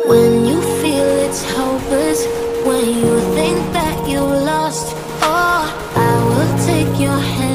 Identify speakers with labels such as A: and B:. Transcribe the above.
A: When you feel it's hopeless, when you think that you lost, oh, I will take your hand.